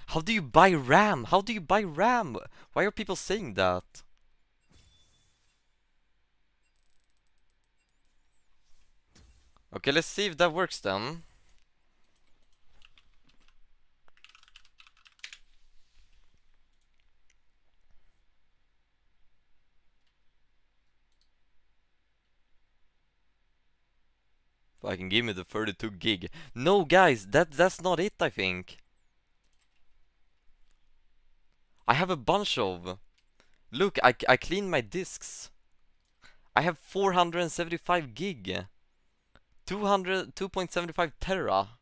How do you buy RAM? How do you buy RAM? Why are people saying that? Okay, let's see if that works then. If I can give me the 32 gig. No, guys, that's not it, I think. I have a bunch of. Look, I cleaned my disks. I have 475 gig. 2.75 tera.